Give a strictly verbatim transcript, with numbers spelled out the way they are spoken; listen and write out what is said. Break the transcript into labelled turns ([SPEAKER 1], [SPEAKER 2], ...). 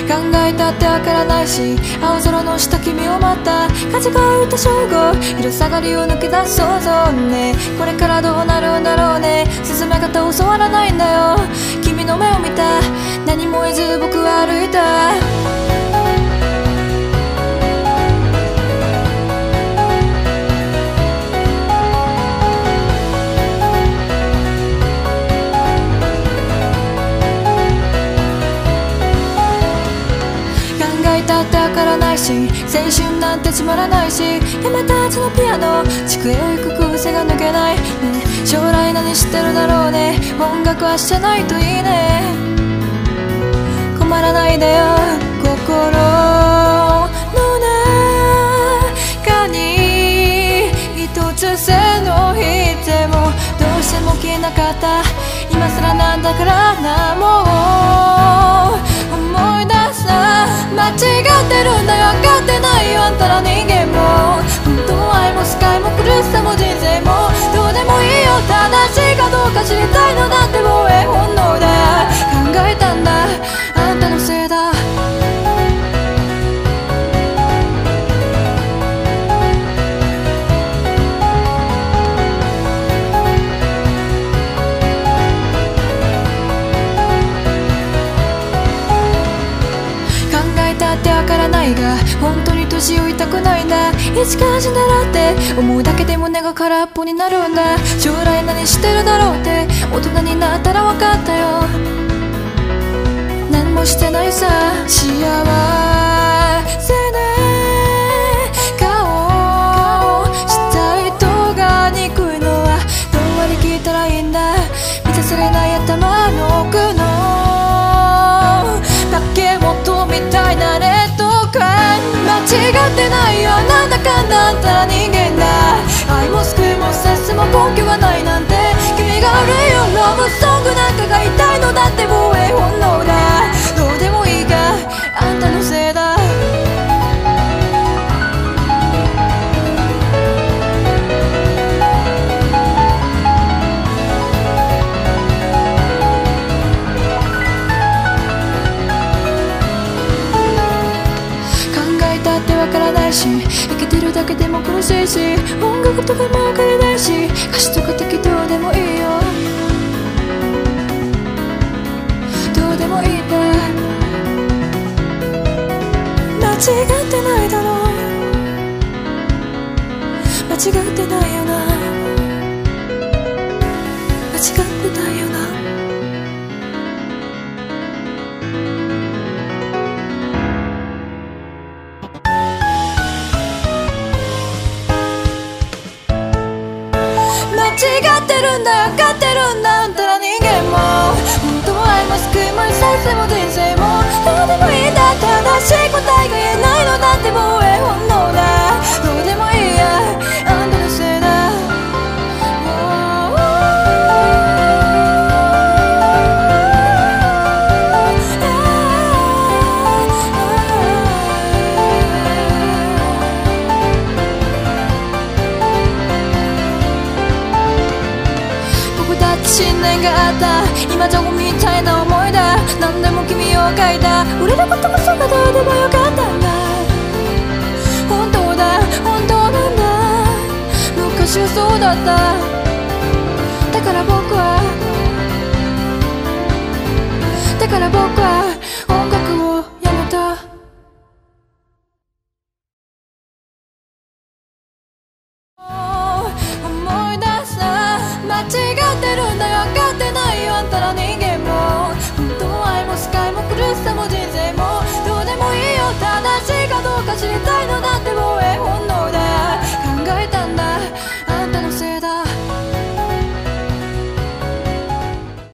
[SPEAKER 1] 考えたってわからないし、青空の下君を待った風が吹いた正午、昼下がりを抜け出す想像ね。これからどうなるんだろうね。進め方教わらないんだよ。君の目を見た、何も言えず僕は歩いた。だってわからないし、青春なんてつまらないし、やめた後のピアノ、机を行く癖が抜けない、ね、将来何してるだろうね。音楽はしてないといいね。困らないでよ、心の中に一つ背の引いてもどうしても消えなかった。今更なんだからな、もう思い出すな。間違ってるんだよ、分かってないよあんたら人間も。本当は愛もスカイも苦しさも人生もどうでもいいよ。正しいかどうか知りたいのだって防衛本能だ。考えたんだ、あんたのせいだ。ってわからないが本当に年老いたくないんだ。いつか死んだらって思うだけで胸が空っぽになるんだ。将来何してるだろうって大人になったら分かったよ。何もしてないさ。幸せな顔したい人が憎いのはどう割り切ったらいいんだ。満たされない頭の奥の化け物みたいな劣等感。間違ってないよ、なんだかんだあんたら人間だ。愛も救いも切も根拠がないなんて君が悪いよ。ラブソングなんかが痛いのだって防衛本能だ。どうでもいいがあんたのせいだ。わからないし、生きてるだけでも苦しいし、音楽とかもわからないし、歌詞とか適当でもいいよ。どうでもいいんだ。間違ってないだろう。間違ってないよな。間違ってないよな。間違ってるんだ、分かってるんだあんたら人間も。本当は愛も救いも一切も人生もどうでもいいんだ。正しい答えが言えないのだって防衛本能だ。どうでもいいやあんたのせいだ。信念があった今じゃゴミみたいな思いだ。何でも君を書いた俺のことこそがどうでもよかったんだ。本当だ本当なんだ。昔はそうだった。だから僕はだから僕は